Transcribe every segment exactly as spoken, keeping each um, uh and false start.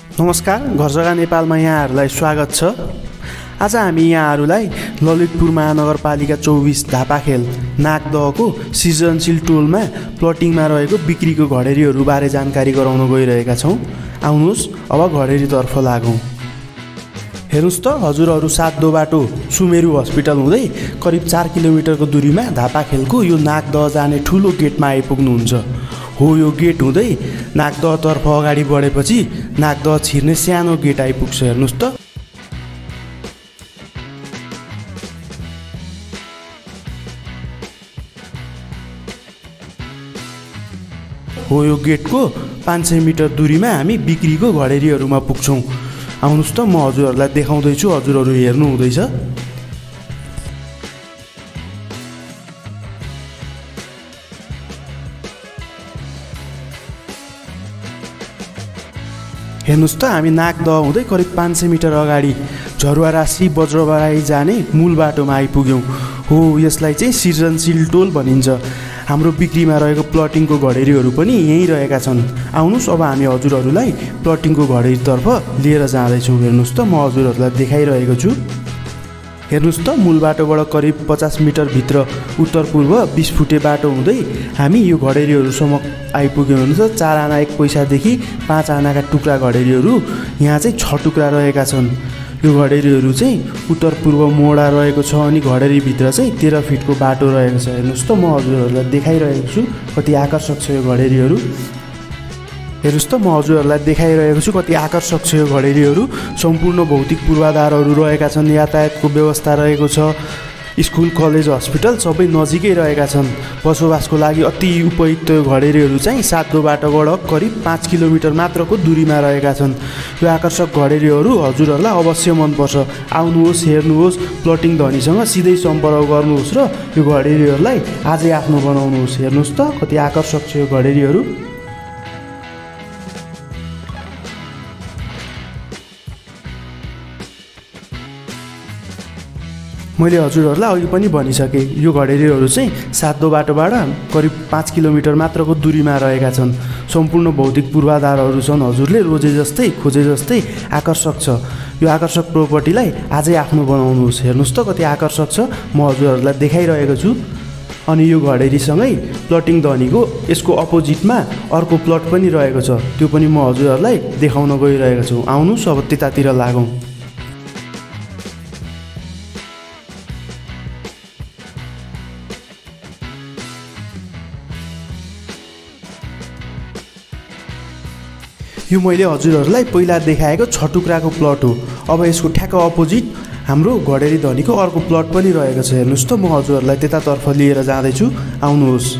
नमस्कार, घर जग्गा नेपालमा यहाँहरूलाई स्वागत छ। आज हामी यहाँहरूलाई ललितपुर महानगरपालिका चौबिस धापाखेल नागदहको सृजनशील टोलमा प्लटिङमा रहेको बिक्रीको घडेरीहरू बारे जानकारी गराउन गइरहेका छौँ। आउनुहोस् अब घडेरीतर्फ लागौँ। हेर्नुहोस् त, हजुरहरू सातदो बाटो सुमेरु हस्पिटल हुँदै करिब चार किलोमिटरको दूरीमा धापाखेलको यो नागदह जाने ठुलो गेटमा आइपुग्नुहुन्छ। हो, यो गेट हुँदै नागदहतर्फ अगाडि बढेपछि नागदह छिर्ने सानो गेट आइपुग्छ। हेर्नुहोस् त, हो यो गेटको पाँच सय मिटर दूरीमा हामी बिक्रीको घडेरीहरूमा पुग्छौँ। आउनुहोस् त, म हजुरहरूलाई देखाउँदैछु, हजुरहरू हेर्नु हुँदैछ। हेर्नुहोस् त, हामी नागदह हुँदै करिब पाँच सय मिटर अगाडि झरुवारासी बज्रबराई जाने मूल बाटोमा आइपुग्यौँ। हो, यसलाई चाहिँ सृजनशील टोल भनिन्छ। हाम्रो बिक्रीमा रहेको प्लटिङको घडेरीहरू पनि यहीँ रहेका छन्। आउनुहोस्, अब हामी हजुरहरूलाई प्लटिङको घडेरीतर्फ लिएर जाँदैछौँ। हेर्नुहोस् त, म हजुरहरूलाई देखाइरहेको छु। हेर्नुहोस् त, मूल बाटोबाट करिब पचास मिटरभित्र उत्तर पूर्व बिस फुटे बाटो हुँदै हामी यो घडेरीहरूसम्म आइपुग्यौँ। हेर्नुहोस् त, चार आना एक पैसादेखि पाँच आनाका टुक्रा घडेरीहरू यहाँ चाहिँ छ टुक्रा रहेका छन्। यो घडेरीहरू चाहिँ उत्तर पूर्व मोडा रहेको छ अनि घडेरीभित्र चाहिँ तेह्र फिटको बाटो रहेको छ। हेर्नुहोस् त, म हजुरहरूलाई देखाइरहेको छु कति आकर्षक छ यो घडेरीहरू। हेर्नुहोस् त, म हजुरहरूलाई देखाइरहेको छु कति आकर्षक छ यो घडेरीहरू। सम्पूर्ण भौतिक पूर्वाधारहरू रहेका छन्, यातायातको व्यवस्था रहेको छ, स्कुल कलेज हस्पिटल सबै नजिकै रहेका छन्। बसोबासको लागि अति उपयुक्त यो घडेरीहरू चाहिँ सातदो बाटोबाट करिब पाँच किलोमिटर मात्रको दूरीमा रहेका छन्। यो आकर्षक घडेरीहरू हजुरहरूलाई अवश्य मनपर्छ। आउनुहोस्, हेर्नुहोस्, प्लटिङ धनीसँग सिधै सम्पर्क गर्नुहोस् र यो घडेरीहरूलाई आजै आफ्नो बनाउनुहोस्। हेर्नुहोस् त, कति आकर्षक छ यो घडेरीहरू। मैले हजुरहरूलाई अघि पनि भनिसकेँ, यो घडेरीहरू चाहिँ सातदो बाटोबाट करिब पाँच किलोमिटर मात्रको दूरीमा रहेका छन्। सम्पूर्ण भौतिक पूर्वाधारहरू छन्। हजुरले रोजे जस्तै खोजे जस्तै आकर्षक छ। यो आकर्षक प्रोपर्टीलाई आजै आफ्नो बनाउनुहोस्। हेर्नुहोस् त, कति आकर्षक छ। म हजुरहरूलाई देखाइरहेको छु। अनि यो घडेरीसँगै प्लटिङ धनीको यसको अपोजिटमा अर्को प्लट पनि रहेको छ, त्यो पनि म हजुरहरूलाई देखाउन गइरहेको छु। आउनुहोस्, अब त्यतातिर लागौँ। यो मैले हजुरहरूलाई पहिला देखाएको छ टुक्राको प्लट हो। अब यसको ठ्याक्क अपोजिट हाम्रो घडेरी धनीको अर्को प्लट पनि रहेको छ। हेर्नुहोस् त, म हजुरहरूलाई त्यतातर्फ लिएर जाँदैछु। आउनुहोस्।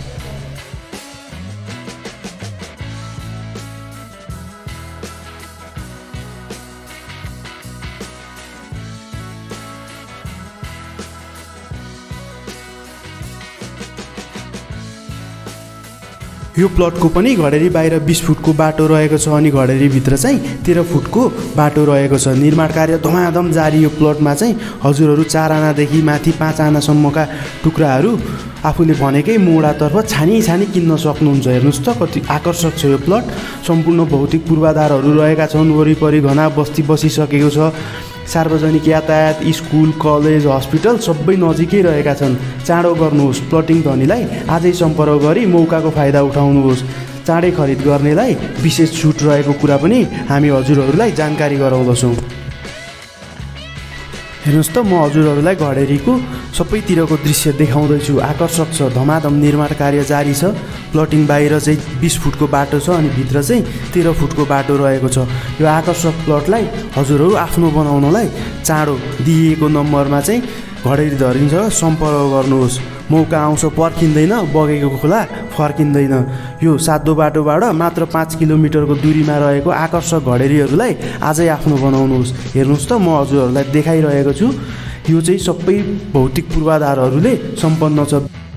यो प्लटको पनि घडेरी बाहिर बिस फुटको बाटो रहेको छ अनि घडेरीभित्र चाहिँ तेह्र फुटको बाटो रहेको छ। निर्माण कार्य धमाधम जारी। यो प्लटमा चाहिँ हजुरहरू चार आनादेखि माथि पाँच आनासम्मका टुक्राहरू आफूले भनेकै मोडातर्फ छानी छानी किन्न सक्नुहुन्छ। हेर्नुहोस् त, कति आकर्षक छ यो प्लट। सम्पूर्ण भौतिक पूर्वाधारहरू रहेका छन्। वरिपरि घना बस्ती बसिसकेको छ। सार्वजनिक यातायात, स्कुल कलेज हस्पिटल सबै नजिकै रहेका छन्। चाँडो गर्नुहोस्, प्लटिङ धनीलाई आजै सम्पर्क गरी मौकाको फाइदा उठाउनुहोस्। चाँडै खरिद गर्नेलाई विशेष छुट रहेको कुरा पनि हामी हजुरहरूलाई जानकारी गराउँदछौँ। हेर्नुहोस् त, म हजुरहरूलाई घडेरीको सबैतिरको दृश्य देखाउँदैछु। आकर्षक छ, धमाधम निर्माण कार्य जारी छ। प्लटिङ बाहिर चाहिँ बिस फुटको बाटो छ अनि भित्र चाहिँ तेह्र फुटको बाटो रहेको छ। यो आकर्षक प्लटलाई हजुरहरू आफ्नो बनाउनलाई चाँडो दिइएको नम्बरमा चाहिँ घडेरी धनीसँग सम्पर्क गर्नुहोस्। मौका आउँछ पर्खिँदैन, बगेको खोला फर्किँदैन। यो सातदो बाटोबाट मात्र पाँच किलोमिटरको दूरीमा रहेको आकर्षक घडेरीहरूलाई आजै आफ्नो बनाउनुहोस्। हेर्नुहोस् त, म हजुरहरूलाई देखाइरहेको छु। यो चाहिँ सबै भौतिक पूर्वाधारहरूले सम्पन्न छ।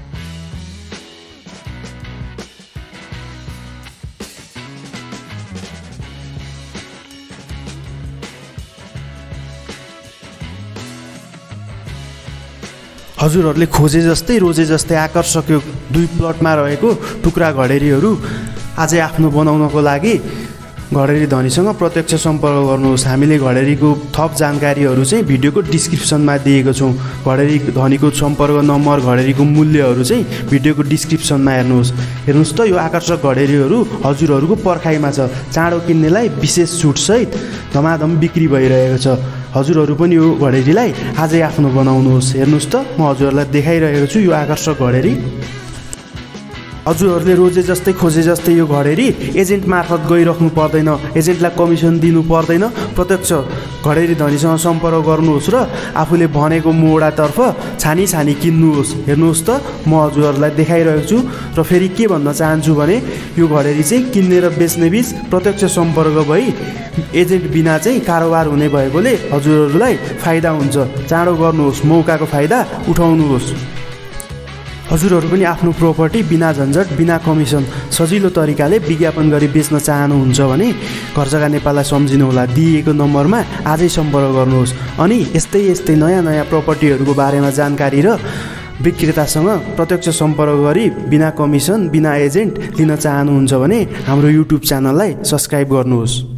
हजुरहरूले खोजे जस्तै रोजे जस्तै आकर्षक यो दुई प्लटमा रहेको टुक्रा घडेरीहरू आजै आफ्नो बनाउनको लागि घडेरी धनीसँग प्रत्यक्ष सम्पर्क गर्नुहोस्। हामीले घडेरीको थप जानकारीहरू चाहिँ भिडियोको डिस्क्रिप्सनमा दिएको छौँ। घडेरी धनीको सम्पर्क नम्बर, घडेरीको मूल्यहरू चाहिँ भिडियोको डिस्क्रिप्सनमा हेर्नुहोस्। हेर्नुहोस् त, यो आकर्षक घडेरीहरू हजुरहरूको पर्खाइमा छ। चाँडो किन्नेलाई विशेष छुटसहित धमाधम बिक्री भइरहेको छ। हजुरहरू पनि यो घडेरीलाई आजै आफ्नो बनाउनुहोस्। हेर्नुहोस् त, म हजुरहरूलाई देखाइरहेको छु यो आकर्षक घडेरी। हजुरहरूले रोजे जस्तै खोजे जस्तै यो घडेरी एजेन्ट मार्फत गइराख्नु पर्दैन, एजेन्टलाई कमिसन दिनु पर्दैन। प्रत्यक्ष घडेरी धनीसँग सम्पर्क गर्नुहोस् र आफूले भनेको मोडातर्फ छानी छानी किन्नुहोस्। हेर्नुहोस् त, म हजुरहरूलाई देखाइरहेको छु र फेरि के भन्न चाहन्छु भने यो घडेरी चाहिँ किन्ने र बेच्ने बिच प्रत्यक्ष सम्पर्क भई एजेन्ट बिना चाहिँ कारोबार हुने भएकोले हजुरहरूलाई फाइदा हुन्छ। चाँडो गर्नुहोस्, मौकाको फाइदा उठाउनुहोस्। हजुरहरू पनि आफ्नो प्रोपर्टी बिना झन्झट, बिना कमिसन सजिलो तरिकाले विज्ञापन गरी बेच्न चाहनुहुन्छ भने घर जग्गा नेपाललाई सम्झिनुहोला। दिएको नम्बरमा आजै सम्पर्क गर्नुहोस्। अनि यस्तै यस्तै नयाँ नयाँ प्रपर्टीहरूको बारेमा जानकारी र विक्रेतासँग प्रत्यक्ष सम्पर्क गरी बिना कमिसन, बिना एजेन्ट लिन चाहनुहुन्छ भने हाम्रो युट्युब च्यानललाई सब्सक्राइब गर्नुहोस्।